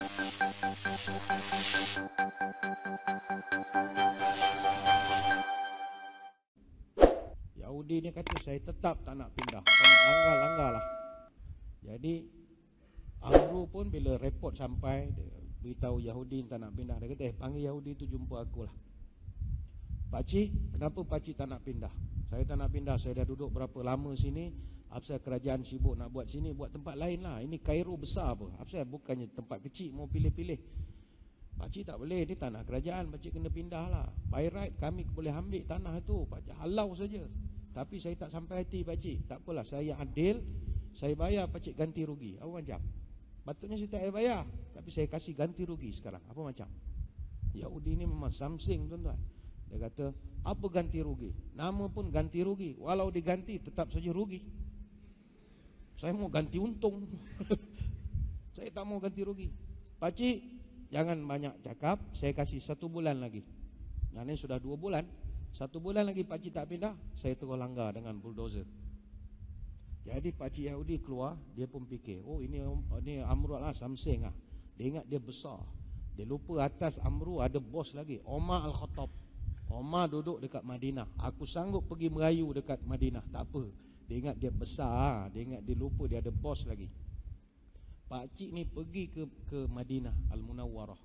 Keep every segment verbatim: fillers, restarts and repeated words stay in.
Yahudi ni kata saya tetap tak nak pindah, kalau nak langgar-langgar lah. Jadi Amru pun bila report sampai, dia beritahu Yahudi tak nak pindah. Dia kata, eh panggil Yahudi tu jumpa aku lah. Pakcik, kenapa pakcik tak nak pindah? Saya tak nak pindah, saya dah duduk berapa lama sini. Apasal kerajaan sibuk nak buat sini, buat tempat lain lah. Ini Kairo besar apa, apasal bukannya tempat kecil mau pilih-pilih. Pakcik tak boleh, ni tanah kerajaan, pakcik kena pindah lah. By right kami boleh ambil tanah tu, pakcik halau saja. Tapi saya tak sampai hati pakcik. Tak apalah, saya adil, saya bayar pakcik ganti rugi. Apa macam? Patutnya saya tak payah bayar, tapi saya kasih ganti rugi sekarang. Apa macam? Yahudi ni memang samsing tuan-tuan. Dia kata, apa ganti rugi? Nama pun ganti rugi. Walau diganti tetap saja rugi. Saya mau ganti untung. Saya tak mau ganti rugi. Pakcik, jangan banyak cakap, saya kasih satu bulan lagi. Nah, ini sudah dua bulan. Satu bulan lagi pakcik tak pindah, saya terus langgar dengan bulldozer. Jadi pakcik Yahudi keluar, dia pun fikir, oh ini ini Amru lah, samsing lah. Dia ingat dia besar. Dia lupa atas Amru ada bos lagi, Omar Al-Khattab. Omar duduk dekat Madinah. Aku sanggup pergi merayu dekat Madinah, tak apa. Dia ingat dia besar, dia ingat dia lupa dia ada bos lagi. Pakcik ni pergi ke ke Madinah Al-Munawwarah.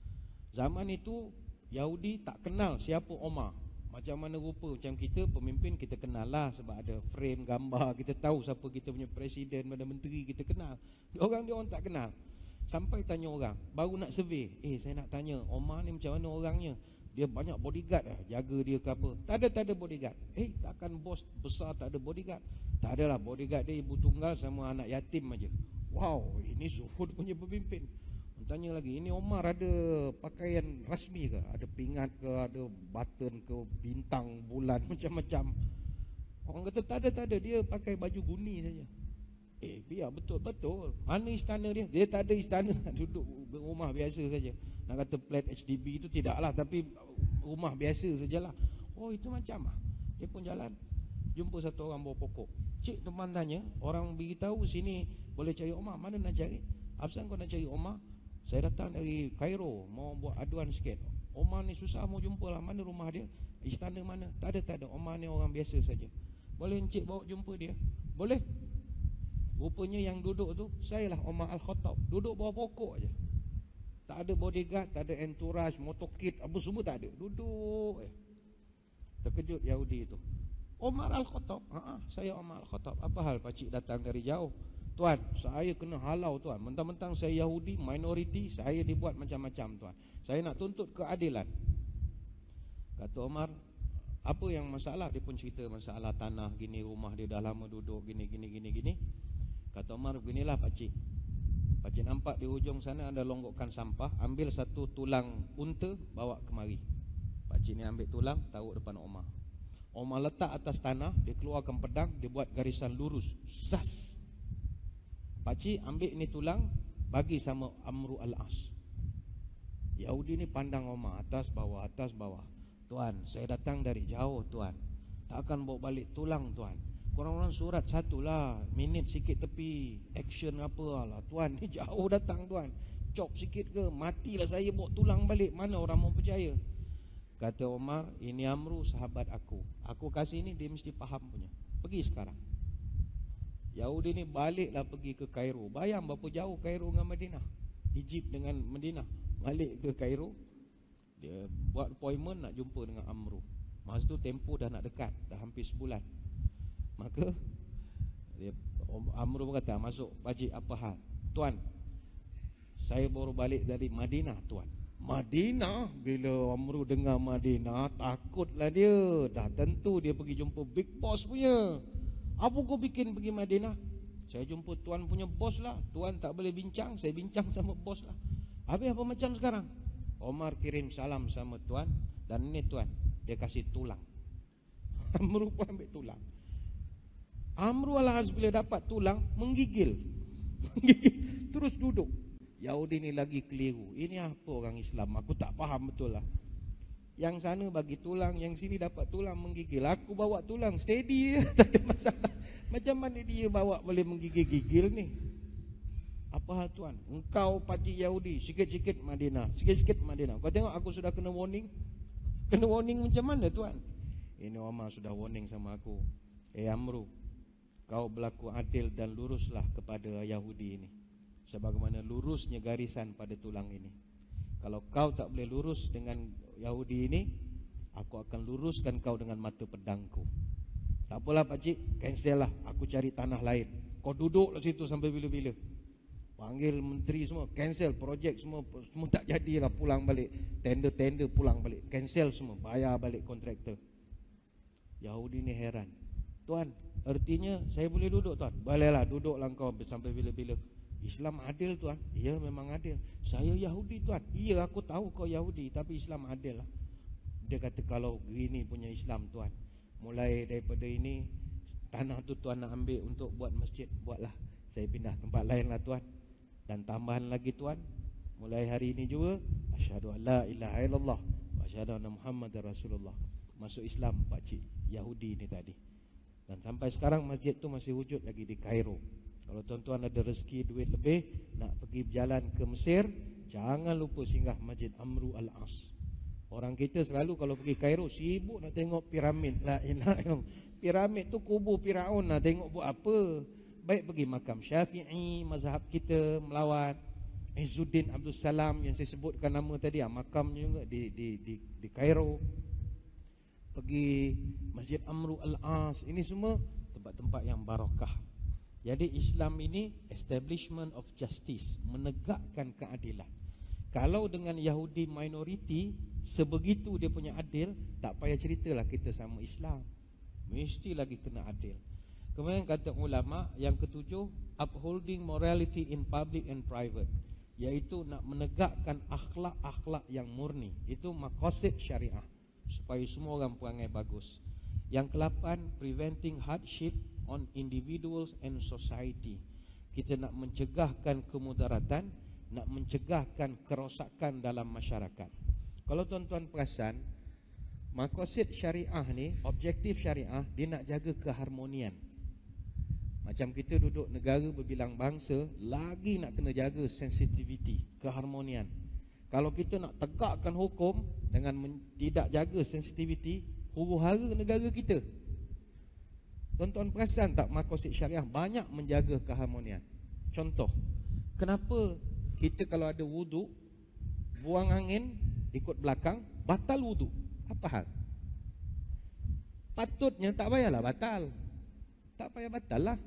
Zaman itu Yahudi tak kenal siapa Omar. Macam mana rupa, macam kita pemimpin kita kenal lah, sebab ada frame gambar, kita tahu siapa kita punya presiden, mana menteri kita kenal. Orang dia orang tak kenal. Sampai tanya orang, baru nak survey, eh saya nak tanya Omar ni macam mana orangnya? Dia banyak bodyguard lah, jaga dia ke apa? Tak ada, tak ada bodyguard. Eh takkan bos besar tak ada bodyguard? Tak adalah, bodyguard dia ibu tunggal sama anak yatim aja. Wow, ini Zuhud punya pemimpin. Tanya lagi, ini Omar ada pakaian rasmi ke? Ada pingat ke, ada button ke, bintang, bulan, macam-macam. Orang kata tak ada, tak ada, dia pakai baju guni saja. Eh biar, betul-betul. Mana istana dia? Dia tak ada istana, duduk rumah biasa saja. Nak kata flat H D B itu tidaklah, tapi rumah biasa sajalah. Oh itu macam ah. Dia pun jalan, jumpa satu orang bawa pokok. Cik teman tanya, orang beritahu sini boleh cari Omar, mana nak cari? Apasal kau nak cari Omar? Saya datang dari Kairo, mau buat aduan sikit. Omar ni susah mau jumpa lah, mana rumah dia? Istana mana? Tak ada, tak ada, Omar ni orang biasa saja. Boleh encik bawa jumpa dia? Boleh. Rupanya yang duduk tu, saya lah Omar Al-Khattab. Duduk bawah pokok aja. Tak ada bodyguard, tak ada entourage, motorkit, apa semua tak ada. Duduk eh. Terkejut Yahudi itu. Omar Al-Khattab, ha, saya Omar Al-Khattab. Apa hal pakcik datang dari jauh? Tuan, saya kena halau tuan. Mentang-mentang saya Yahudi, minoriti, saya dibuat macam-macam tuan. Saya nak tuntut keadilan. Kata Omar, apa yang masalah? Dia pun cerita masalah tanah gini, rumah dia dah lama duduk gini, gini, gini, gini. Kata Omar, beginilah pakcik. Pakcik nampak di ujung sana ada longgokan sampah. Ambil satu tulang unta, bawa kemari. Pakcik ni ambil tulang, taruh depan Omar. Omar letak atas tanah, dia keluarkan pedang, dia buat garisan lurus. Sas. Pakcik ambil ni tulang, bagi sama Amru Al-As. Yahudi ni pandang Omar, atas bawah, atas bawah. Tuan, saya datang dari jauh tuan, tak akan bawa balik tulang tuan. Korang orang surat satu lah, minit sikit tepi, action apa lah. Tuan ni jauh datang tuan, chop sikit ke, matilah saya bawa tulang balik. Mana orang mau percaya? Kata Omar, ini Amru sahabat aku, aku kasih ni dia mesti faham punya. Pergi sekarang. Yahudi ni baliklah pergi ke Kairo. Bayang berapa jauh Kairo dengan Madinah, Egypt dengan Madinah. Balik ke Kairo, dia buat appointment nak jumpa dengan Amru. Masa tu tempoh dah nak dekat, dah hampir sebulan. Maka dia, Amru berkata, masuk pakcik, apa hal? Tuan, saya baru balik dari Madinah tuan. Madinah? Bila Amru dengar Madinah, takutlah dia. Dah tentu dia pergi jumpa big boss punya. Apa kau bikin pergi Madinah? Saya jumpa tuan punya bos lah. Tuan tak boleh bincang, saya bincang sama bos lah. Habis apa macam sekarang? Omar kirim salam sama tuan, dan ini tuan, dia kasih tulang. Amru pun ambil tulang. Amru Al-As bila dapat tulang, menggigil. Terus duduk. Yahudi ni lagi keliru. Ini apa orang Islam? Aku tak faham betul lah. Yang sana bagi tulang, yang sini dapat tulang, menggigil. Aku bawa tulang, steady je, tak ada masalah. Macam mana dia bawa boleh menggigil-gigil ni? Apa hal tuan? Engkau pakcik Yahudi, sikit-sikit Madinah, sikit-sikit Madinah. Kau tengok aku sudah kena warning. Kena warning macam mana tuan? Ini Umar sudah warning sama aku. Eh Amru, kau berlaku adil dan luruslah kepada Yahudi ini, sebagaimana lurusnya garisan pada tulang ini. Kalau kau tak boleh lurus dengan Yahudi ini, aku akan luruskan kau dengan mata pedangku. Tak apalah pakcik, cancel lah, aku cari tanah lain. Kau duduk lah situ sampai bila-bila. Panggil menteri semua, cancel projek semua, semua tak jadilah, pulang balik. Tender-tender pulang balik, cancel semua, bayar balik kontraktor. Yahudi ni heran. Tuan, artinya saya boleh duduk tuan? Bolehlah, duduklah kau sampai bila-bila. Islam adil tuan. Ya memang adil. Saya Yahudi tuan. Iya aku tahu kau Yahudi, tapi Islam adil lah. Dia kata kalau gini punya Islam tuan, mulai daripada ini, tanah tu tuan nak ambil untuk buat masjid, buatlah. Saya pindah tempat lain lah tuan. Dan tambahan lagi tuan, mulai hari ini juga, asyhadu an la ilaha illallah wa asyhadu anna Muhammadar Rasulullah. Masuk Islam pakcik Yahudi ni tadi. Dan sampai sekarang masjid tu masih wujud lagi di Kairo. Kalau tuan-tuan ada rezeki duit lebih, nak pergi berjalan ke Mesir, jangan lupa singgah Masjid Amru Al-As. Orang kita selalu kalau pergi Kairo sibuk nak tengok piramid. La ilaha illallah. Piramid tu kubur Firaun, nak tengok buat apa? Baik pergi makam Syafi'i, mazhab kita melawat. Izzuddin Abdul Salam yang saya sebutkan nama tadi, makamnya juga di di di di Kairo. Pergi Masjid Amru Al-As. Ini semua tempat-tempat yang barakah. Jadi Islam ini establishment of justice, menegakkan keadilan. Kalau dengan Yahudi minority, sebegitu dia punya adil, tak payah ceritalah kita sama Islam, mesti lagi kena adil. Kemudian kata ulama yang ketujuh, upholding morality in public and private, iaitu nak menegakkan akhlak-akhlak yang murni. Itu maqasid syariah, supaya semua orang perangai bagus. Yang kelapan, preventing hardship on individuals and society. Kita nak mencegahkan kemudaratan, nak mencegahkan kerosakan dalam masyarakat. Kalau tuan-tuan perasan, maqasid syariah ni, objektif syariah, dia nak jaga keharmonian. Macam kita duduk negara berbilang bangsa, lagi nak kena jaga sensitivity, keharmonian. Kalau kita nak tegakkan hukum dengan tidak jaga sensitivity, huru-hara negara kita. Tuan-tuan perasan tak maqasid syariah banyak menjaga keharmonian? Contoh, kenapa kita kalau ada wuduk, buang angin ikut belakang, batal wuduk? Apa hal? Patutnya tak payahlah batal. Tak payah batal lah.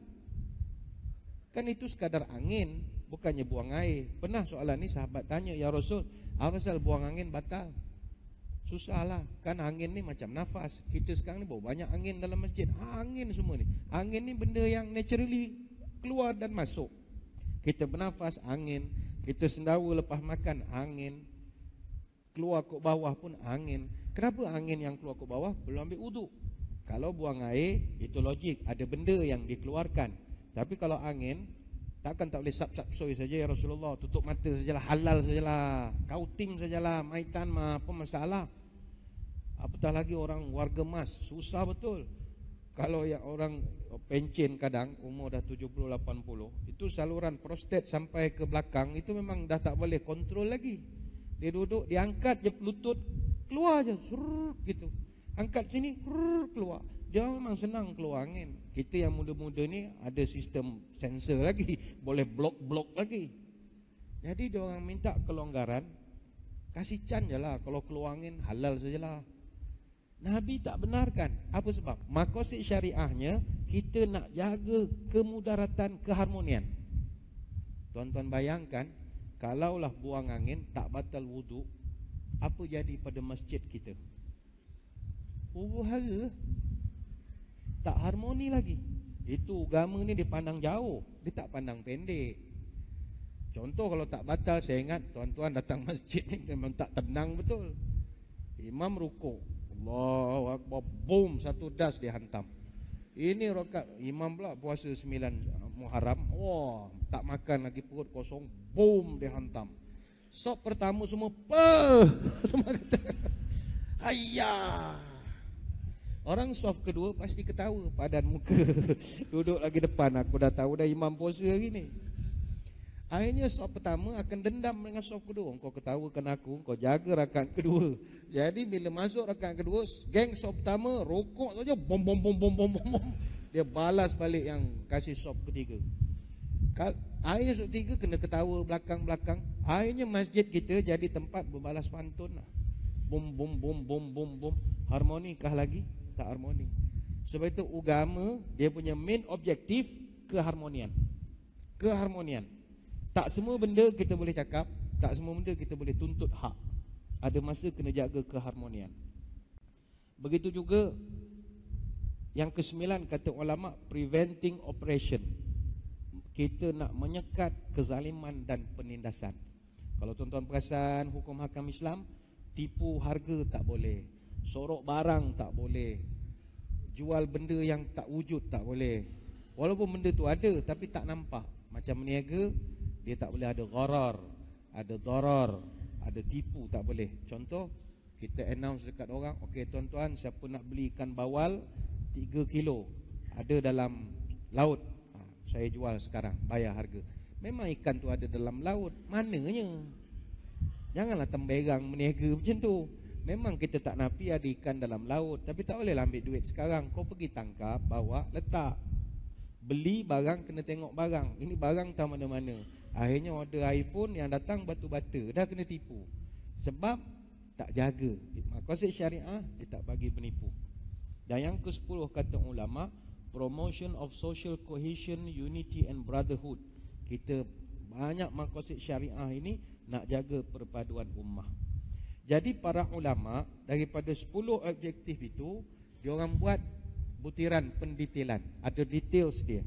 Kan itu sekadar angin, bukannya buang air. Pernah soalan ni sahabat tanya, ya Rasul, apa pasal buang angin batal? Susahlah, kan angin ni macam nafas. Kita sekarang ni bawa banyak angin dalam masjid. Angin semua ni. Angin ni benda yang naturally keluar dan masuk. Kita bernafas, angin. Kita sendawa lepas makan, angin. Keluar ke bawah pun angin. Kenapa angin yang keluar ke bawah belum ambil wuduk? Kalau buang air, itu logik, ada benda yang dikeluarkan. Tapi kalau angin, takkan tak boleh sap-sap soy saja ya Rasulullah, tutup mata sajalah, halal sajalah, kautim sajalah, maitan mah apa masalah. Apatah lagi orang warga mas, susah betul. Kalau yang orang pencen kadang umur dah tujuh puluh lapan puluh, itu saluran prostat sampai ke belakang, itu memang dah tak boleh kontrol lagi. Dia duduk, diangkat je lutut, keluar je surr, gitu. Angkat sini, surr, keluar. Dia memang senang keluar angin. Kita yang muda-muda ni ada sistem sensor lagi, boleh blok-blok lagi. Jadi dia orang minta kelonggaran, kasih can je lah, kalau keluar angin halal sajalah. Nabi tak benarkan. Apa sebab? Maqasid syariahnya kita nak jaga kemudaratan, keharmonian. Tuan-tuan bayangkan, kalaulah buang angin tak batal wuduk, apa jadi pada masjid kita? Huru-hara, tak harmoni lagi. Itu agama ni dipandang jauh, dia tak pandang pendek. Contoh kalau tak batal, saya ingat tuan-tuan datang masjid ni memang tak tenang betul. Imam rukuk, Allahu Akbar, boom, satu das dihantam. Ini rakaat imam pula puasa sembilan Muharram, wah, tak makan lagi, perut kosong, boom, dihantam. Sop pertama semua peh, semua kata ayah. Orang soft kedua pasti ketawa, padan muka. Duduk lagi depan, aku dah tahu dah imam puasa hari ni. Akhirnya sop pertama akan dendam dengan sop kedua. Kau ketawakan aku, kau jaga rakaat kedua. Jadi bila masuk rakaat kedua, geng sop pertama rokok saja, bom bom bom bom bom bom bom. Dia balas balik yang kasih sop ketiga. Akhirnya sop ketiga kena ketawa belakang-belakang. Akhirnya masjid kita jadi tempat berbalas pantun lah. Bom bom bom bom bom bom. Harmoni kah lagi? Tak harmoni. Sebab itu agama dia punya main objektif keharmonian. Keharmonian. Tak semua benda kita boleh cakap, tak semua benda kita boleh tuntut hak. Ada masa kena jaga keharmonian. Begitu juga yang kesembilan kata ulama, preventing oppression. Kita nak menyekat kezaliman dan penindasan. Kalau tuan-tuan perasan hukum hakam Islam, tipu harga tak boleh, sorok barang tak boleh, jual benda yang tak wujud tak boleh. Walaupun benda tu ada tapi tak nampak. Macam meniaga, dia tak boleh ada gharar, ada darar, ada tipu, tak boleh. Contoh, kita announce dekat orang, okey tuan-tuan, siapa nak beli ikan bawal tiga kilo, ada dalam laut, ha, saya jual sekarang, bayar harga. Memang ikan tu ada dalam laut, mananya? Janganlah temberang meniaga macam tu. Memang kita tak napi ada ikan dalam laut, tapi tak bolehlah ambil duit sekarang. Kau pergi tangkap, bawa, letak. Beli barang kena tengok barang. Ini barang tak mana-mana. Akhirnya order iPhone yang datang batu-bata, dah kena tipu. Sebab tak jaga. Maksud syariah dia tak bagi penipu. Dan yang ke sepuluh kata ulama, promotion of social cohesion, unity and brotherhood. Kita banyak maksud syariah ini nak jaga perpaduan ummah. Jadi para ulama daripada sepuluh objektif itu, diorang buat butiran pendetailan, ada details dia.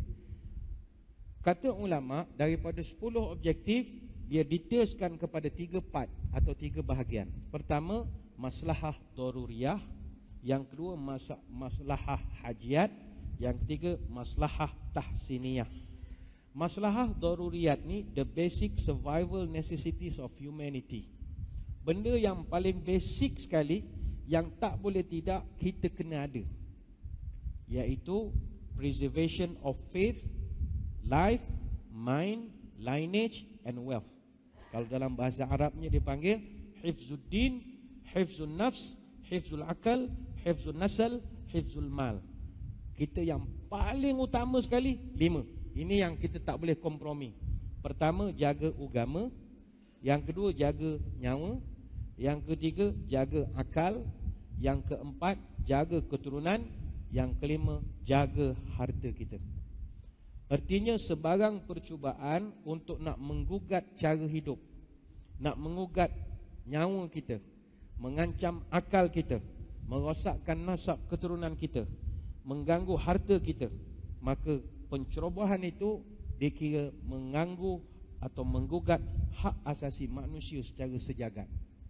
Kata ulama daripada sepuluh objektif, dia detailskan kepada tiga part atau tiga bahagian. Pertama, maslahah daruriyah. Yang kedua, mas- maslahah hajiat. Yang ketiga, maslahah tahsiniyah. Maslahah daruriyat ni the basic survival necessities of humanity. Benda yang paling basic sekali, yang tak boleh tidak kita kena ada, iaitu preservation of faith, life, mind, lineage and wealth. Kalau dalam bahasa Arabnya dipanggil hifzuddin, hifzun nafs, hifzul akal, hifzun nasal, hifzul mal. Kita yang paling utama sekali lima. Ini yang kita tak boleh kompromi. Pertama, jaga agama. Yang kedua, jaga nyawa. Yang ketiga, jaga akal. Yang keempat, jaga keturunan. Yang kelima, jaga harta kita. Artinya sebarang percubaan untuk nak menggugat cara hidup, nak menggugat nyawa kita, mengancam akal kita, merosakkan nasab keturunan kita, mengganggu harta kita, maka pencerobohan itu dikira mengganggu atau menggugat hak asasi manusia secara sejagat.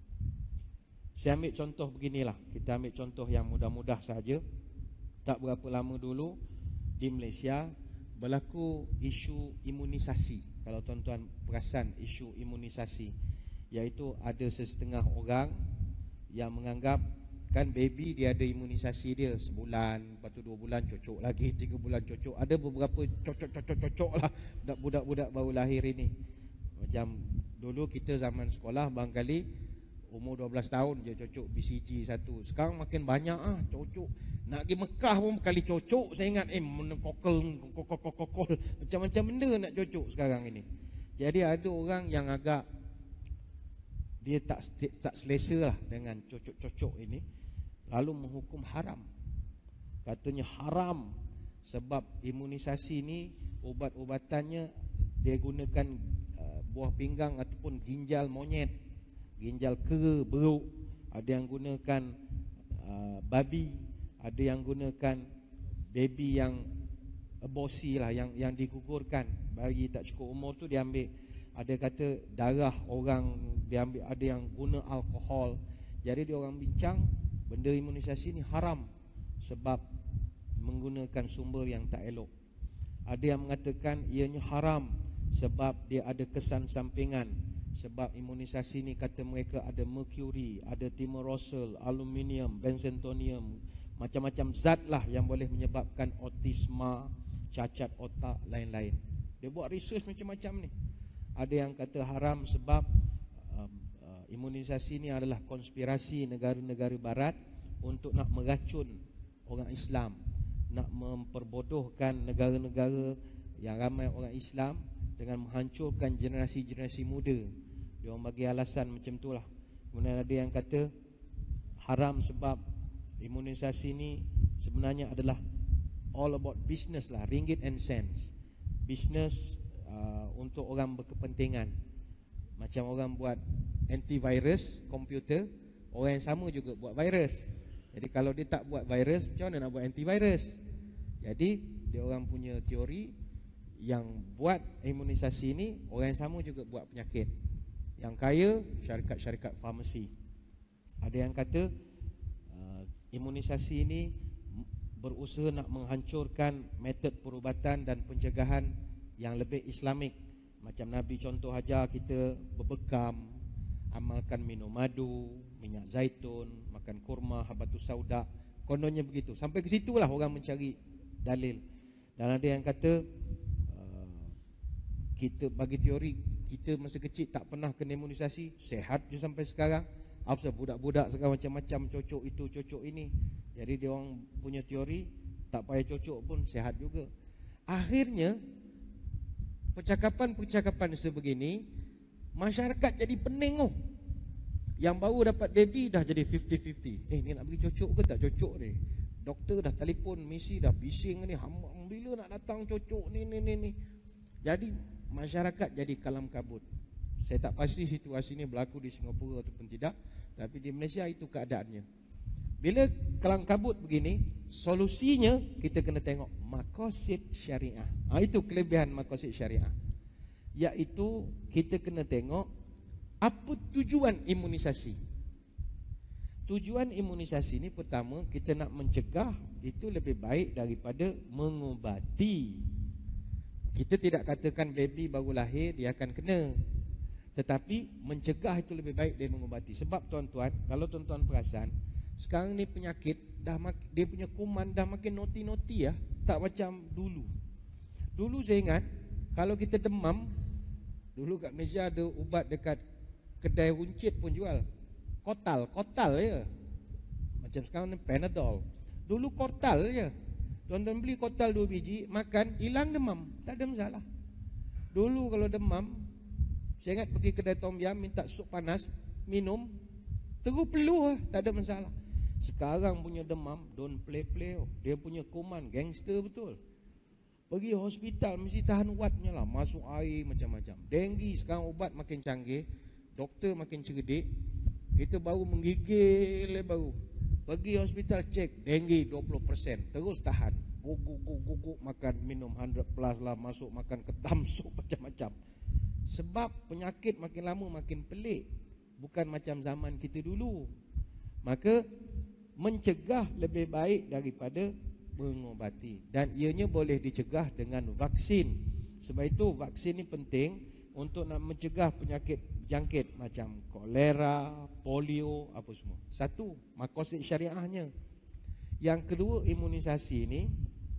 Saya ambil contoh beginilah. Kita ambil contoh yang mudah-mudah saja. Tak berapa lama dulu di Malaysia berlaku isu imunisasi. Kalau tuan-tuan perasan isu imunisasi, iaitu ada sesetengah orang yang menganggap kan baby dia ada imunisasi dia sebulan, lepas tu dua bulan cocok lagi, tiga bulan cocok. Ada beberapa cocok-cocok-cocok lah budak-budak baru lahir ini. Macam dulu kita zaman sekolah barangkali umur dua belas tahun je cocok B C G satu. Sekarang makin banyak ah cocok. Nak pergi Mekah pun kali cocok. Saya ingat eh kokol kokol kokol macam-macam benda nak cocok sekarang ini. Jadi ada orang yang agak dia tak tak selesa lah dengan cocok-cocok ini, lalu menghukum haram. Katanya haram sebab imunisasi ni ubat-ubatannya dia gunakan uh, buah pinggang ataupun ginjal monyet, ginjal kera, beruk. Ada yang gunakan uh, babi, ada yang gunakan baby yang aborsi lah, yang yang digugurkan, bayi tak cukup umur tu diambil. Ada kata darah orang diambil, ada yang guna alkohol. Jadi dia orang bincang benda imunisasi ni haram sebab menggunakan sumber yang tak elok. Ada yang mengatakan ianya haram sebab dia ada kesan sampingan. Sebab imunisasi ni kata mereka ada mercury, ada thimerosal, aluminium, benzethonium, macam-macam zat lah yang boleh menyebabkan autisma, cacat otak, lain-lain. Dia buat research macam-macam ni. ada yang kata haram sebab uh, uh, imunisasi ini adalah konspirasi negara-negara barat untuk nak meracun orang Islam, nak memperbodohkan negara-negara yang ramai orang Islam dengan menghancurkan generasi-generasi muda. Dia orang bagi alasan macam itulah. Kemudian ada yang kata haram sebab imunisasi ni sebenarnya adalah all about business lah, ringgit and cents. Business uh, untuk orang berkepentingan. Macam orang buat antivirus komputer, orang yang sama juga buat virus. Jadi kalau dia tak buat virus, macam mana nak buat antivirus? Jadi dia orang punya teori yang buat imunisasi ni orang yang sama juga buat penyakit. Yang kaya syarikat-syarikat farmasi. Ada yang kata uh, imunisasi ini berusaha nak menghancurkan metod perubatan dan pencegahan yang lebih Islamik. Macam Nabi contoh ajar kita berbekam, amalkan minum madu, minyak zaitun, makan kurma, habatus sauda. Kononnya begitu. Sampai ke situlah orang mencari dalil. Dan ada yang kata uh, kita bagi teori kita masa kecil tak pernah kena imunisasi, sehat je sampai sekarang. Apa budak-budak sekarang macam-macam cocok itu, cocok ini. Jadi dia orang punya teori tak payah cocok pun sehat juga. Akhirnya percakapan-percakapan sebegini masyarakat jadi pening oh. Yang baru dapat baby dah jadi fifty fifty. Eh ni nak pergi cocok ke tak cocok ni? Doktor dah telefon, misi dah bising ni, hamba bila nak datang cocok ni ni ni ni. Jadi masyarakat jadi kalam kabut. Saya tak pasti situasi ni berlaku di Singapura ataupun tidak, tapi di Malaysia itu keadaannya. Bila kalam kabut begini, solusinya kita kena tengok maqasid syariah. Ha, itu kelebihan maqasid syariah. Iaitu kita kena tengok apa tujuan imunisasi. Tujuan imunisasi ni pertama kita nak mencegah, itu lebih baik daripada mengubati. Kita tidak katakan baby baru lahir dia akan kena, tetapi mencegah itu lebih baik dari mengubati. Sebab tuan-tuan, kalau tuan-tuan perasan, sekarang ni penyakit dah mak- dia punya kuman dah makin noti-noti ya, tak macam dulu. Dulu saya ingat kalau kita demam, dulu kat Malaysia ada ubat dekat kedai runcit pun jual. Kotal, kotal je. Macam sekarang ni Panadol. Dulu kotal je. Tuan-tuan beli kotal dua biji, makan, hilang demam, tak ada masalah. Dulu kalau demam, saya ingat pergi kedai Tom Yam minta sup panas, minum, terus peluh lah, tak ada masalah. Sekarang punya demam, don't play-play. Dia punya kuman, gangster betul. Pergi hospital mesti tahan ubatnya lah, masuk air macam-macam. Denggi sekarang ubat makin canggih, doktor makin cerdik. Kita baru menggigil baru. Pergi hospital cek, denggi dua puluh peratus, terus tahan. Guguk guguk guguk makan minum seratus plus lah, masuk makan ketam sup macam-macam. Sebab penyakit makin lama makin pelik, bukan macam zaman kita dulu. Maka mencegah lebih baik daripada mengobati, dan ianya boleh dicegah dengan vaksin. Sebab itu vaksin ni penting untuk nak mencegah penyakit jangkit macam kolera, polio, apa semua. Satu, maqasid syariahnya. Yang kedua, imunisasi ini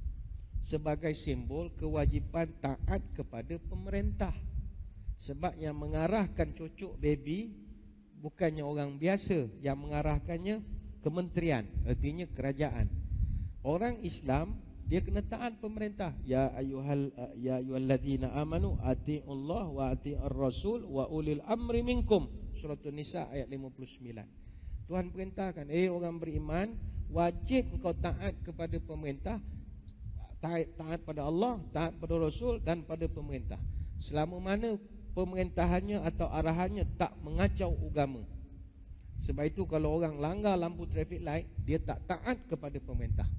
sebagai simbol kewajipan taat kepada pemerintah. Sebab yang mengarahkan cucuk baby bukannya orang biasa, yang mengarahkannya kementerian, artinya kerajaan. Orang Islam dia kena taat pemerintah. Ya ayyuhal ya ayyuhalladzina amanu atiiullah wa atiir rasul wa ulil amri minkum. Surah An-Nisa ayat lima puluh sembilan. Tuhan perintahkan, eh orang beriman, wajib engkau taat kepada pemerintah, taat, taat pada Allah, taat pada Rasul dan pada pemerintah. Selama mana pemerintahannya atau arahannya tak mengacau agama. Sebab itu kalau orang langgar lampu traffic light, dia tak taat kepada pemerintah.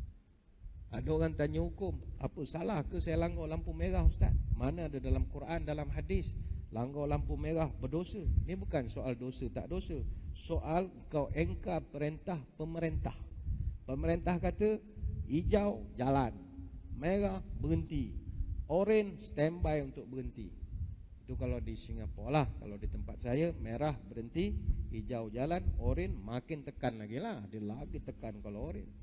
Ada orang tanya hukum, apa salah ke saya langgar lampu merah ustaz? Mana ada dalam Quran, dalam hadis langgar lampu merah berdosa? Ini bukan soal dosa tak dosa, soal kau engkar perintah pemerintah. Pemerintah kata hijau jalan, merah berhenti, orange standby untuk berhenti. Itu kalau di Singapura lah. Kalau di tempat saya merah berhenti, hijau jalan, orange makin tekan lagi lah, dia lagi tekan kalau orange.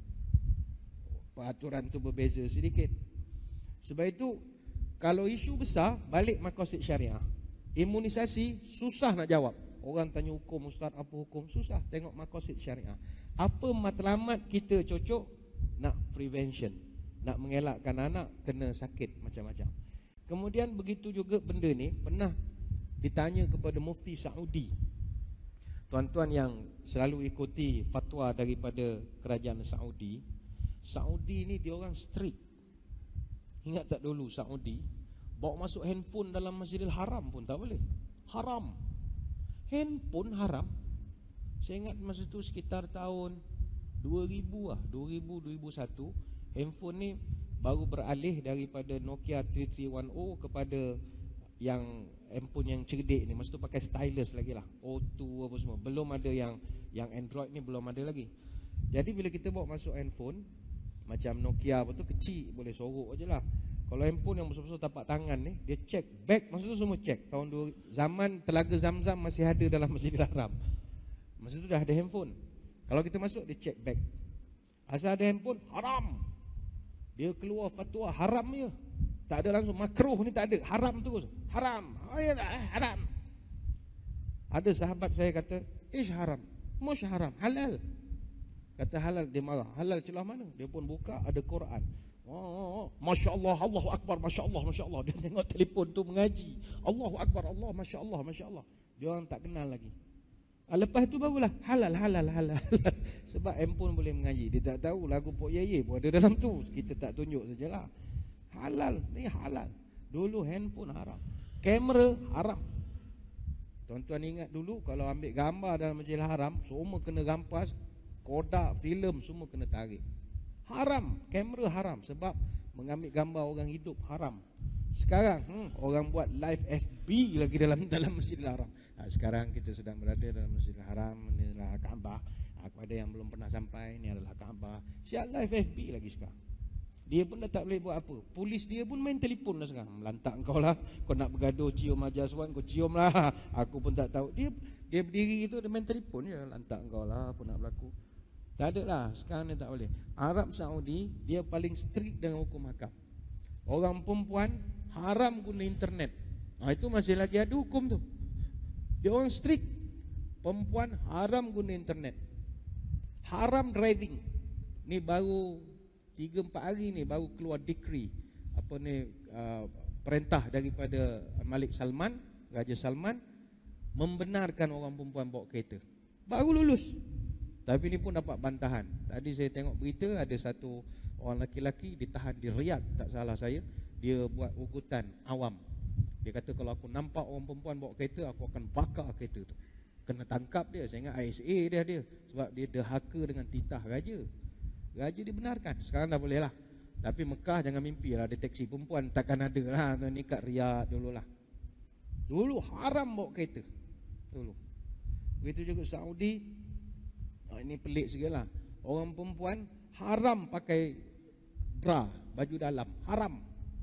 Peraturan tu berbeza sedikit. Sebab itu kalau isu besar, balik maqasid syariah. Imunisasi susah nak jawab. Orang tanya hukum, ustaz apa hukum? Susah. Tengok maqasid syariah. Apa matlamat kita cocok? Nak prevention, nak mengelakkan anak kena sakit macam-macam. Kemudian begitu juga benda ni pernah ditanya kepada Mufti Saudi. Tuan-tuan yang selalu ikuti fatwa daripada kerajaan Saudi, Saudi ni dia orang strict. Ingat tak dulu Saudi bawa masuk handphone dalam Masjidil Haram pun tak boleh. Haram. Handphone haram. Saya ingat masa tu sekitar tahun dua ribu lah, dua ribu, dua ribu satu, handphone ni baru beralih daripada Nokia tiga tiga satu kosong kepada yang handphone yang cerdik ni. Masa tu pakai stylus lagi lah, O dua apa semua. Belum ada yang yang Android ni, belum ada lagi. Jadi bila kita bawa masuk handphone macam Nokia apa tu, kecil, boleh sorok je lah. Kalau handphone yang besar-besar tapak tangan ni, dia check back. Masa tu semua check. Tahun dua, zaman Telaga Zamzam masih ada dalam Masjidil Haram. Masa tu dah ada handphone. Kalau kita masuk, dia check back. Asal ada handphone, haram. Dia keluar fatwa haram je. Tak ada langsung makruh ni, tak ada. Haram terus. Haram. Oh, ya, haram. Ada sahabat saya kata, ish haram, mush haram, halal. Kata halal, dia marah. Halal celah mana? Dia pun buka, ada Quran. Oh, oh, oh. Masya Allah, Allahu Akbar, Masya Allah, Masya Allah. Dia tengok telefon tu mengaji. Allahu Akbar, Allah, Masya Allah, Masya Allah. Dia orang tak kenal lagi. Lepas tu barulah halal, halal, halal, halal. Sebab handphone boleh mengaji. Dia tak tahu lagu Pok Yeye pun ada dalam tu. Kita tak tunjuk sajalah. Halal, ni halal. Dulu handphone haram. Kamera haram. Tuan-tuan ingat dulu kalau ambil gambar dalam Masjidil Haram, semua kena rampas. Kodak, filem semua kena tarik. Haram, kamera haram. Sebab mengambil gambar orang hidup haram. Sekarang hmm, orang buat live F B lagi dalam dalam Masjidil Haram. Ha, sekarang kita sedang berada dalam Masjidil Haram. Ini adalah Kaabah. Ha, kepada yang belum pernah sampai, ini adalah Kaabah. Siap live F B lagi sekarang. Dia pun dah tak boleh buat apa. Polis dia pun main telefon dah sekarang. Melantak kau lah. Kau nak bergaduh cium Haji Aswan, kau cium lah. Aku pun tak tahu. Dia dia berdiri itu, dia main telefon je. Lantak kau lah, apa nak berlaku. Tak ada lah. Sekarang ni tak boleh. Arab Saudi, dia paling strict dengan hukum hakam. Orang perempuan haram guna internet. Ha, itu masih lagi ada hukum tu. Dia orang strict. Perempuan haram guna internet. Haram driving. Ni baru tiga empat hari ni baru keluar decree. Apa ni uh, perintah daripada Malik Salman, Raja Salman, membenarkan orang perempuan bawa kereta. Baru lulus. Tapi ni pun dapat bantahan. Tadi saya tengok berita, ada satu orang lelaki ditahan di Riyadh, tak salah saya. Dia buat ugutan awam. Dia kata kalau aku nampak orang perempuan bawa kereta, aku akan bakar kereta tu. Kena tangkap dia. Saya ingat I S A dia dia. Sebab dia derhaka dengan titah raja. Raja dibenarkan. Sekarang dah boleh lah. Tapi Mekah jangan mimpi lah, ada teksi perempuan. Takkan ada lah. Ni kat Riyadh dulu lah. Dulu haram bawa kereta. Dulu. Begitu juga Saudi. Oh, ini pelik sikit lah. Orang perempuan haram pakai bra, baju dalam. Haram.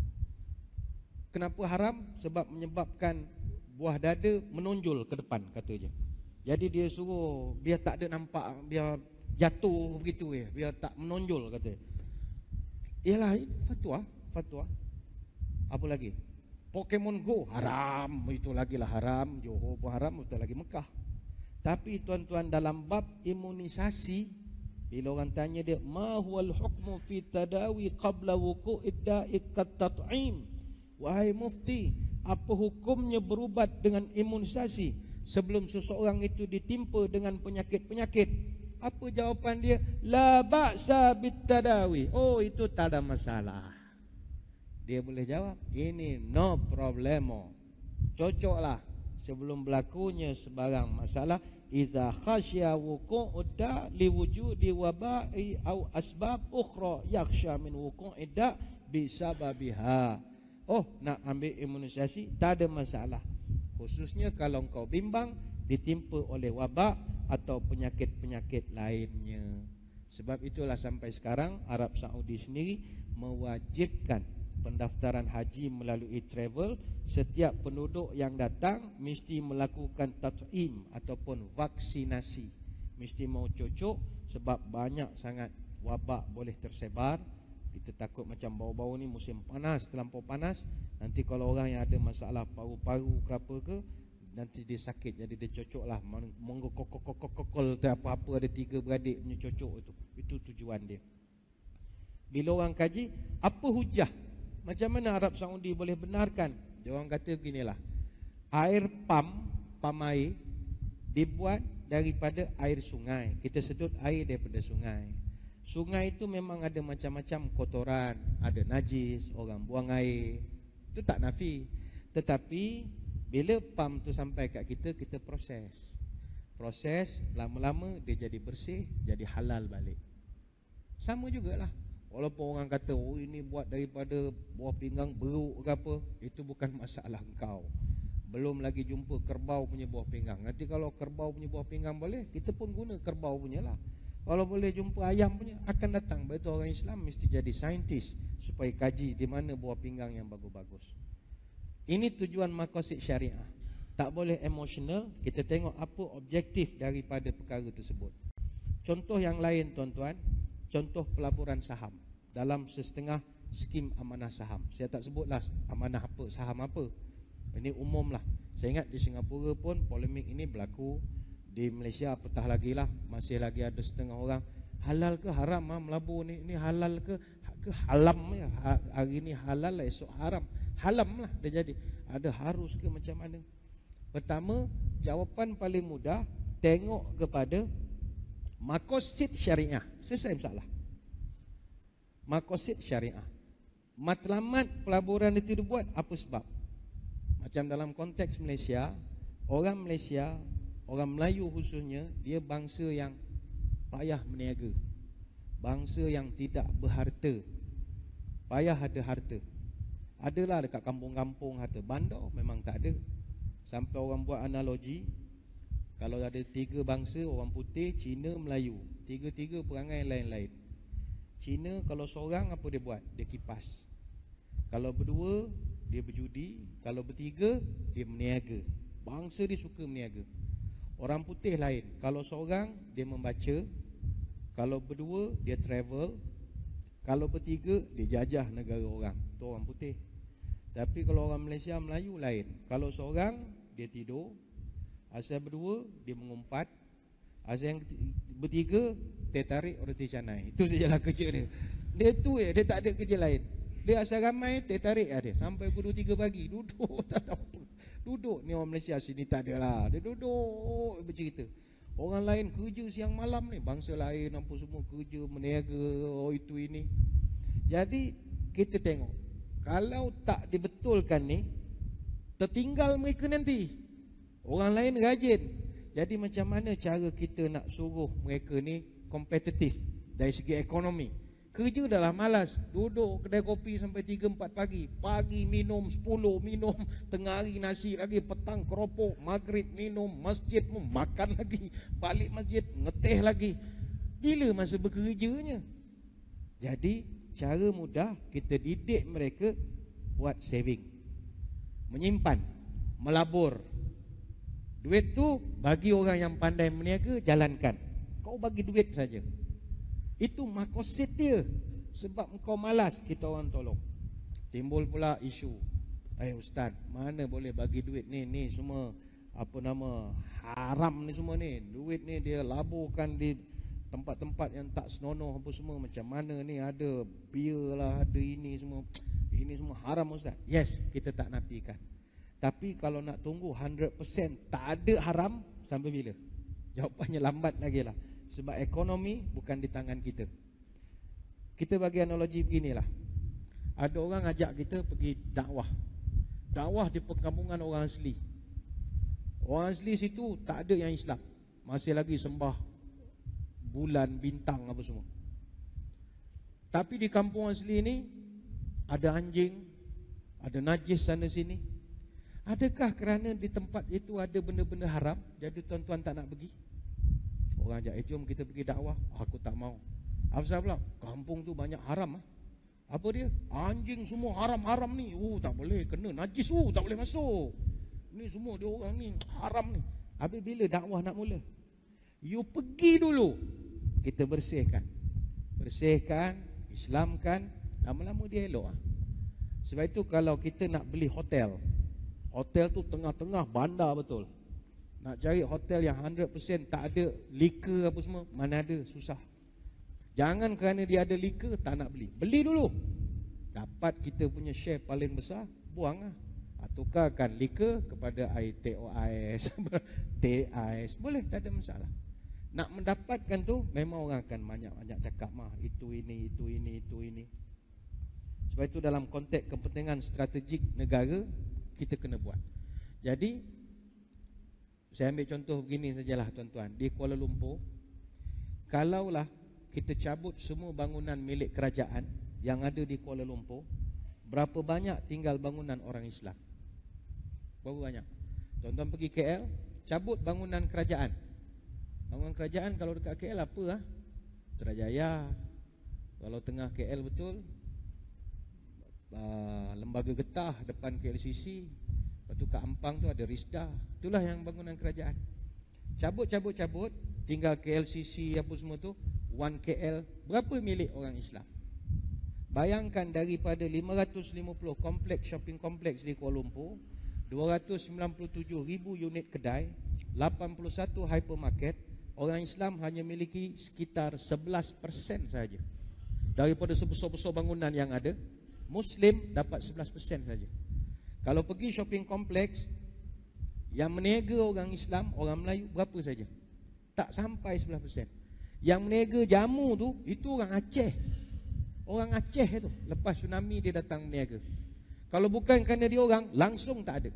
Kenapa haram? Sebab menyebabkan buah dada menonjol ke depan, kata je. Jadi dia suruh biar tak ada nampak, biar jatuh begitu ya, biar tak menonjol, kata. Ialah fatwa, fatwa. Apa lagi? Pokemon Go haram, itu lagi lah haram. Johor pun haram, betul lagi Mekah. Tapi tuan-tuan, dalam bab imunisasi, bila orang tanya dia, ma huwal hukmu fi tadawi qabla wuqu'id da'i kat tat'im? Wahai mufti, apa hukumnya berubat dengan imunisasi sebelum seseorang itu ditimpa dengan penyakit-penyakit? Apa jawapan dia? La ba'sa bit tadawi. Oh, itu tak ada masalah. Dia boleh jawab, ini no problemo. Cocoklah sebelum berlakunya sebarang masalah. Iza khasya wuqu'udda liwujudi waba'i au asbab ukhra yakhsha min wuqu'idda bisababiha. Oh, nak ambil imunisasi tak ada masalah. Khususnya kalau kau bimbang ditimpa oleh wabak atau penyakit-penyakit lainnya. Sebab itulah sampai sekarang Arab Saudi sendiri mewajibkan pendaftaran haji melalui travel. Setiap penduduk yang datang mesti melakukan tat'im ataupun vaksinasi. Mesti mau cocok sebab banyak sangat wabak boleh tersebar. Kita takut macam bau-bau ni musim panas, terlampau panas, nanti kalau orang yang ada masalah paru-paru ke apa ke, nanti dia sakit, jadi dia cocok lah menggokok-kokok-kokol tu apa-apa, ada tiga beradik punya cocok itu. Itu tujuan dia. Bila orang kaji, apa hujah? Macam mana Arab Saudi boleh benarkan? Dia orang kata beginilah, air pam, pam air dibuat daripada air sungai. Kita sedut air daripada sungai. Sungai itu memang ada macam-macam kotoran, ada najis, orang buang air. Itu tak nafi. Tetapi bila pam tu sampai kat kita, kita proses. Proses, lama-lama dia jadi bersih, jadi halal balik. Sama jugalah. Walaupun orang kata, oh ini buat daripada buah pinggang beruk ke apa, itu bukan masalah engkau. Belum lagi jumpa kerbau punya buah pinggang. Nanti kalau kerbau punya buah pinggang boleh, kita pun guna kerbau punya lah. Kalau boleh jumpa ayam punya, akan datang. Betul, orang Islam mesti jadi saintis supaya kaji di mana buah pinggang yang bagus-bagus. Ini tujuan maqasid syariah. Tak boleh emosional. Kita tengok apa objektif daripada perkara tersebut. Contoh yang lain tuan-tuan, contoh pelaburan saham dalam setengah skim amanah saham. Saya tak sebutlah amanah apa, saham apa. Ini umum lah. Saya ingat di Singapura pun polemik ini berlaku. Di Malaysia petah lagi lah, masih lagi ada setengah orang, halal ke haram ha, melabur ni, ini halal ke ke halam ya, hari ni halal lah, esok haram, halam lah dia jadi. Ada harus ke macam mana? Pertama, jawapan paling mudah, tengok kepada maqasid syariah. Selesai masalah. Maqasid syariah, matlamat pelaburan itu dibuat apa sebab? Macam dalam konteks Malaysia, orang Malaysia, orang Melayu khususnya, dia bangsa yang payah berniaga, bangsa yang tidak berharta, payah ada harta. Adalah dekat kampung-kampung harta, bandar memang tak ada. Sampai orang buat analogi, kalau ada tiga bangsa, orang putih, Cina, Melayu, tiga-tiga perangai lain-lain. Cina kalau seorang apa dia buat? Dia kipas. Kalau berdua, dia berjudi. Kalau bertiga, dia berniaga. Bangsa dia suka berniaga. Orang putih lain, kalau seorang dia membaca, kalau berdua dia travel, kalau bertiga dia jajah negara orang. Itu orang putih. Tapi kalau orang Malaysia, Melayu lain. Kalau seorang dia tidur, asal berdua dia mengumpat, asal yang bertiga dia tarik roti canai. Itu sajalah kerja dia. Dia tu ya, dia tak ada kerja lain. Dia asal ramai dia tarik ada sampai pukul dua tiga pagi duduk tak tahu apa. Duduk ni orang Malaysia sini tak ada lah. Dia duduk bercerita. Orang lain kerja siang malam ni, bangsa lain apa semua kerja meniaga, oh itu ini. Jadi kita tengok, kalau tak dibetulkan ni, tertinggal mereka nanti. Orang lain rajin. Jadi macam mana cara kita nak suruh mereka ni kompetitif dari segi ekonomi? Kerja dah lah malas, duduk kedai kopi sampai tiga empat pagi. Pagi minum sepuluh, minum tengah hari nasi lagi, petang keropok, maghrib minum, masjid pun makan lagi, balik masjid ngeteh lagi. Bila masa bekerjanya? Jadi cara mudah kita didik mereka buat saving, menyimpan, melabur. Duit tu bagi orang yang pandai berniaga, jalankan. Kau bagi duit saja. Itu maqasid dia. Sebab engkau malas, kita orang tolong. Timbul pula isu, eh ustaz, mana boleh bagi duit ni, ni semua apa nama haram ni semua ni. Duit ni dia laburkan di tempat-tempat yang tak senonoh apa semua. Macam mana ni, ada beer lah, ada ini semua. Ini semua haram ustaz. Yes, kita tak nafikan. Tapi kalau nak tunggu one hundred percent tak ada haram, sampai bila? Jawapannya lambat lagi lah. Sebab ekonomi bukan di tangan kita. Kita bagi analogi beginilah. Ada orang ajak kita pergi dakwah. Dakwah di perkampungan orang asli. Orang asli situ tak ada yang Islam. Masih lagi sembah bulan, bintang apa semua. Tapi di kampung asli ini ada anjing, ada najis sana sini. Adakah kerana di tempat itu ada benda-benda haram, jadi tuan-tuan tak nak pergi? Orang ajak, eh jom kita pergi dakwah. Aku tak mau. Apa pula? Kampung tu banyak haram. Apa dia? Anjing semua haram-haram ni. Oh tak boleh, kena najis. Oh tak boleh masuk. Ni semua dia orang ni haram ni. Habis bila dakwah nak mula? You pergi dulu, kita bersihkan. Bersihkan, Islamkan. lama-lama dia elok lah. Sebab itu kalau kita nak beli hotel, hotel tu tengah-tengah bandar betul. Nak cari hotel yang one hundred percent tak ada liquor apa semua, mana ada, susah. Jangan kerana dia ada liquor tak nak beli. Beli dulu. Dapat kita punya share paling besar, buang lah. Tukarkan liquor kepada air T O ais, teh ais, boleh, tak ada masalah. Nak mendapatkan tu memang orang akan banyak-banyak cakap mah, itu ini, itu ini, itu ini. Sebab itu dalam konteks kepentingan strategik negara, kita kena buat. Jadi saya ambil contoh begini sajalah tuan-tuan. Di Kuala Lumpur, kalaulah kita cabut semua bangunan milik kerajaan yang ada di Kuala Lumpur, berapa banyak tinggal bangunan orang Islam? Berapa banyak? Tuan-tuan pergi K L, cabut bangunan kerajaan. Bangunan kerajaan kalau dekat K L apa ah? Putrajaya. Kalau tengah K L betul, uh, Lembaga Getah depan K L C C. Lepas tu kat Ampang tu ada Risda. Itulah yang bangunan kerajaan. Cabut-cabut-cabut, tinggal K L C C apa semua tu, One K L. Berapa milik orang Islam? Bayangkan daripada lima ratus lima puluh kompleks shopping kompleks di Kuala Lumpur, dua ratus sembilan puluh tujuh ribu unit kedai, lapan puluh satu hypermarket, orang Islam hanya miliki sekitar sebelas persen saja. Daripada sebesar-besar bangunan yang ada, Muslim dapat sebelas persen saja. Kalau pergi shopping kompleks, yang meniaga orang Islam, orang Melayu berapa saja? Tak sampai sebelas persen. Yang meniaga jamu tu, itu orang Aceh. Orang Aceh itu, lepas tsunami dia datang meniaga. Kalau bukan kerana dia orang, langsung tak ada.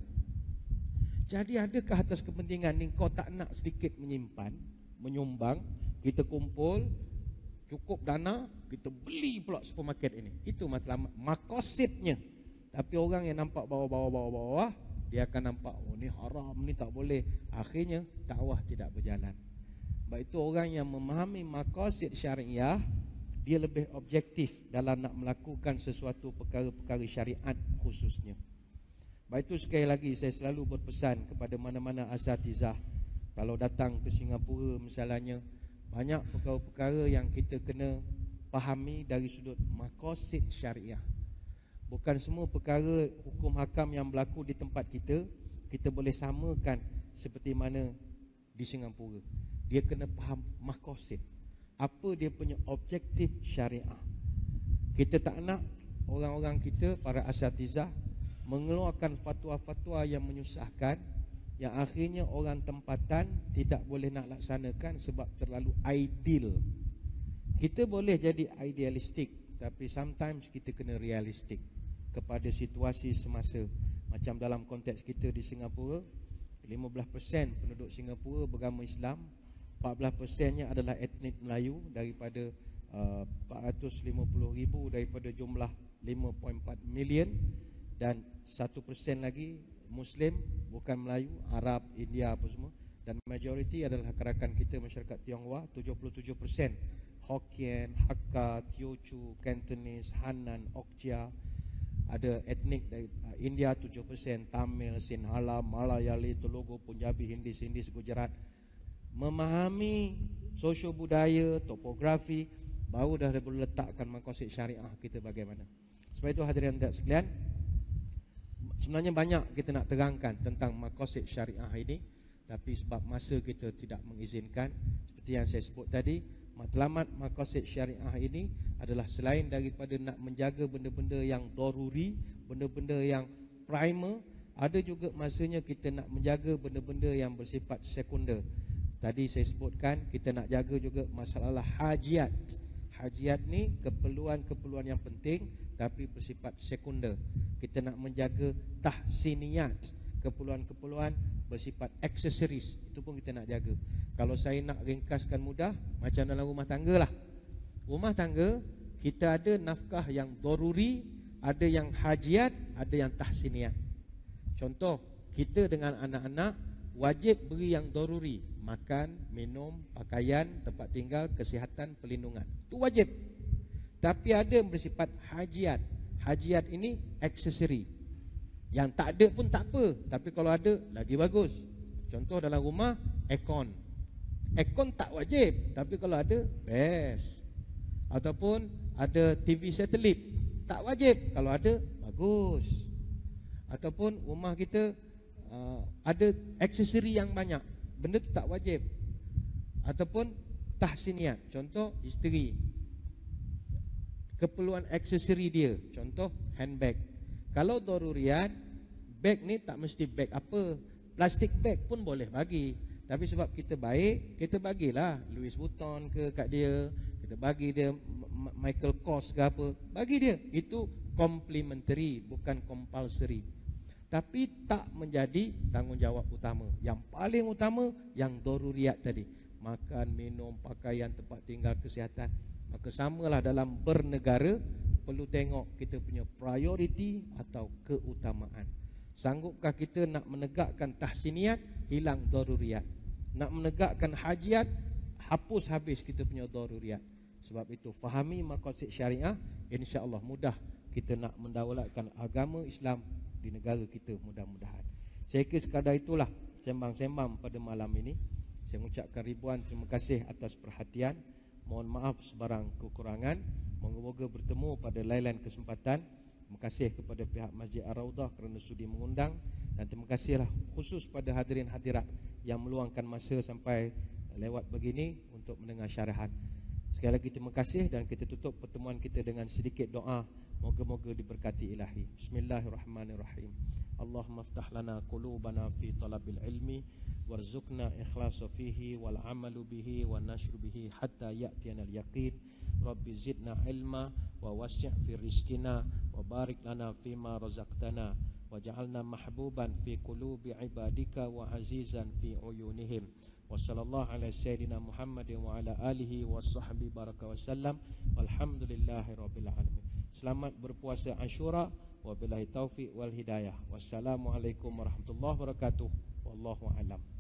Jadi adakah atas kepentingan ni kau tak nak sedikit menyimpan, menyumbang, kita kumpul, cukup dana, kita beli pula supermarket ini. Itu matlamat, makosidnya. Tapi orang yang nampak bawah-bawah-bawah-bawah, dia akan nampak, oh ni haram, ni tak boleh. Akhirnya dakwah tidak berjalan. Sebab itu orang yang memahami makosid syariah, dia lebih objektif dalam nak melakukan sesuatu perkara-perkara syariat khususnya. Baik itu sekali lagi saya selalu berpesan kepada mana-mana asatizah, kalau datang ke Singapura misalnya, banyak perkara-perkara yang kita kena fahami dari sudut maqasid syariah. Bukan semua perkara hukum hakam yang berlaku di tempat kita kita boleh samakan seperti mana di Singapura. Dia kena faham maqasid, apa dia punya objektif syariah. Kita tak nak orang-orang kita, para asatizah, mengeluarkan fatwa-fatwa yang menyusahkan, yang akhirnya orang tempatan tidak boleh nak laksanakan sebab terlalu ideal. Kita boleh jadi idealistik, tapi sometimes kita kena realistik kepada situasi semasa. Macam dalam konteks kita di Singapura, lima belas persen penduduk Singapura beragama Islam, empat belas persennya adalah etnik Melayu daripada uh, empat ratus lima puluh ribu daripada jumlah lima perpuluhan empat million, dan satu persen lagi Muslim, bukan Melayu, Arab, India apa semua, dan majoriti adalah rakan kita masyarakat Tionghoa, tujuh puluh tujuh persen Hokkien, Hakka, Teochew, Cantonese, Hanan, Okja. Ada etnik dari uh, India tujuh persen, Tamil, Sinhala, Malayali, Telugu, Punjabi, Hindi, Sindhi, Gujarat. Memahami sosio budaya, topografi, baru dah boleh letakkan maqasid syariah kita bagaimana. Sebab itu hadirin dan sekalian, sebenarnya banyak kita nak terangkan tentang maqasid syariah ini, tapi sebab masa kita tidak mengizinkan. Seperti yang saya sebut tadi, matlamat maqasid syariah ini adalah selain daripada nak menjaga benda-benda yang daruri, benda-benda yang primer, ada juga masanya kita nak menjaga benda-benda yang bersifat sekunder. Tadi saya sebutkan kita nak jaga juga masalah hajiat. Hajiat ni keperluan-keperluan yang penting tapi bersifat sekunder. Kita nak menjaga tahsiniyat, keperluan-keperluan bersifat aksesoris. Itu pun kita nak jaga. Kalau saya nak ringkaskan mudah, macam dalam rumah tangga lah. Rumah tangga kita ada nafkah yang daruri, ada yang hajiat, ada yang tahsiniyat. Contoh, kita dengan anak-anak wajib beri yang daruri, makan, minum, pakaian, tempat tinggal, kesihatan, perlindungan. Itu wajib. Tapi ada yang bersifat hajiat. Hajiat ini aksesori. Yang tak ada pun tak apa, tapi kalau ada lagi bagus. Contoh dalam rumah, aircon. Aircon tak wajib, tapi kalau ada best. Ataupun ada T V satelit, tak wajib. Kalau ada, bagus. Ataupun rumah kita uh, ada aksesori yang banyak, benda tu tak wajib. Ataupun tahsiniat, contoh isteri, keperluan aksesori dia, contoh handbag. Kalau daruriyat, bag ni tak mesti bag apa, plastik bag pun boleh bagi. Tapi sebab kita baik, kita bagilah Louis Vuitton ke kat dia, kita bagi dia Michael Kors ke apa, bagi dia. Itu complementary, bukan compulsory. Tapi tak menjadi tanggungjawab utama. Yang paling utama yang daruriyat tadi, makan, minum, pakaian, tempat tinggal, kesihatan. Maka samalah dalam bernegara, perlu tengok kita punya priority atau keutamaan. Sanggupkah kita nak menegakkan tahsiniat, hilang daruriyat. Nak menegakkan hajiat, hapus habis kita punya daruriyat. Sebab itu fahami maqasid syariah, insya-Allah mudah kita nak mendaulatkan agama Islam di negara kita, mudah-mudahan. Saya kira sekadar itulah sembang-sembang pada malam ini. Saya mengucapkan ribuan terima kasih atas perhatian. Mohon maaf sebarang kekurangan. Moga-moga bertemu pada lain-lain kesempatan. Terima kasih kepada pihak Masjid Ar-Raudhah kerana sudi mengundang, dan terima kasihlah khusus pada hadirin hadirat yang meluangkan masa sampai lewat begini untuk mendengar syarahan. Sekali lagi terima kasih, dan kita tutup pertemuan kita dengan sedikit doa. Moga-moga diberkati ilahi. Bismillahirrahmanirrahim. Allahumma ftah lana qulubana fi talabil ilmi warzuqna ikhlasa fihi wal amalu bihi wa nashru bihi hatta ya'tiyana al-yaqin. Rabbi zidna ilma wa wasi' fi rizqina wa barik lana fima razaqtana waj'alna mahbuban fi qulubi ibadika wa azizan fi uyunihim. Wa sallallahu ala sayyidina Muhammadin wa ala alihi wa sahbihi baraka wasallam. Walhamdulillahi rabbil alamin. Selamat berpuasa Ashura. Wabillahi taufiq wal hidayah. Wassalamualaikum warahmatullahi wabarakatuh. Wallahu a'lam.